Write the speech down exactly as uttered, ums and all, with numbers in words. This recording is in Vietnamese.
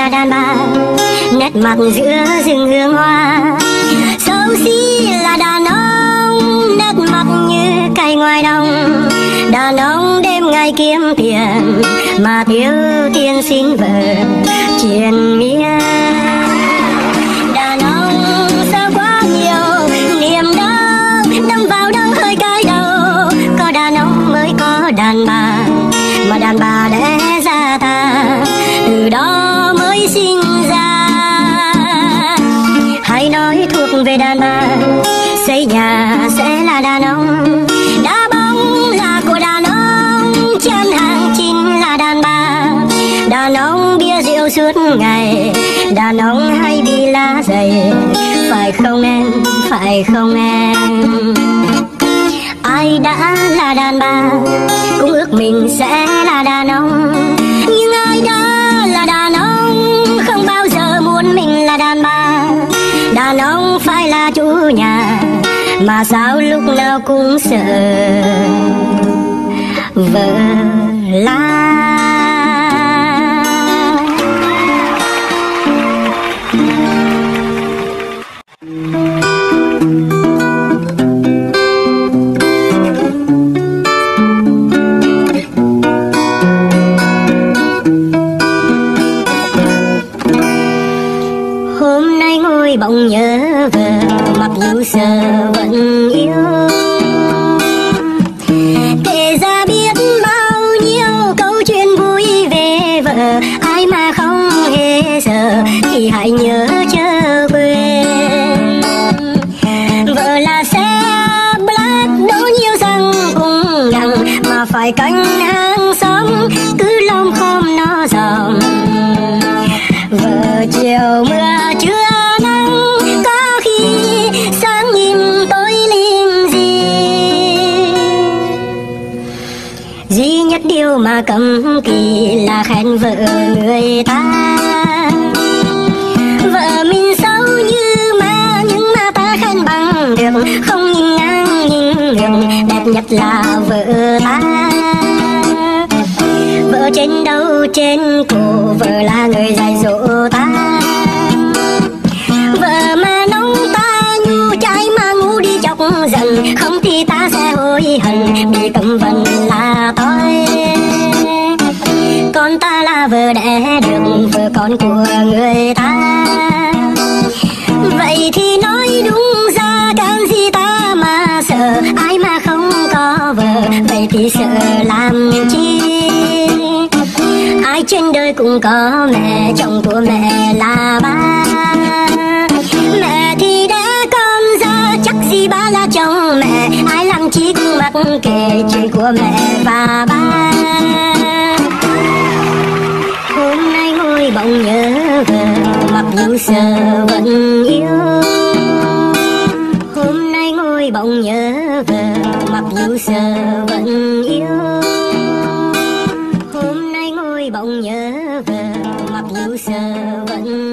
là đàn bà, nét mặt giữa rừng hương hoa. Xấu xí là đàn ông, nét mặt như cây ngoài đồng. Đàn ông đêm ngày kiếm tiền mà thiếu tiền xin vợ triền miên. Đàn ông sao quá nhiều niềm đau đâm vào đau hơi cay đầu. Có đàn ông mới có đàn bà, mà đàn bà đẻ ra ta, từ đó mới sinh ra. Hãy nói thuộc về đàn bà, xây nhà sẽ là đàn ông, đá bóng là của đàn ông, chân hàng chính là đàn bà. Đàn ông bia rượu suốt ngày, đàn ông hay đi lá giày, phải không em, phải không em? Ai đã là đàn bà cũng ước mình sẽ là đàn ông, nhưng ai đã là đàn ông không bao giờ muốn mình là đàn bà. Đàn ông phải là chủ nhà, mà sao lúc nào cũng sợ vợ la. Hôm nay ngồi bỗng nhớ vợ, mặc dù sợ vẫn yêu. Kể ra biết bao nhiêu câu chuyện vui về vợ, ai mà không hề sợ thì hãy nhớ chớ quên. Vợ là xe black đổ nhiều xăng cùng đằng, mà phải canh hàng xóm cứ lom khom nó dòm. Vợ chiều mưa trưa nắng, có khi sáng nhìn tối lim gì. Duy nhất điều mà cấm kỵ là khen vợ người ta. Vợ mình xấu như ma, nhưng mà ta khen bằng được, không nhìn ngang nhìn ngược, đẹp nhất là vợ ta. Vợ trên đầu trên cổ, vợ là người dạy dỗ ta. Vợ mà nóng ta nhu, trái mà ngu đi chọc giận, không thì ta sẽ hối hận bị cấm vận là tôi. Con ta là vợ đẻ được, vợ con của người ta. Vậy thì nói đúng ra can gì ta mà sợ, ai mà không có vợ, vậy thì sợ làm chi. Ai trên đời cũng có mẹ, chồng của mẹ là ba. Mẹ thì đã con ra, chắc gì ba là chồng mẹ, ai làm chi cũng mặc kệ chuyện của mẹ và ba. Hôm nay ngồi bỗng nhớ vợ, mặc dù sợ vẫn yêu. Hôm nay ngồi bỗng nhớ vợ, mặc dù sợ vẫn yêu. Hôm nay ngồi bỗng nhớ vợ, mặc dù sợ vẫn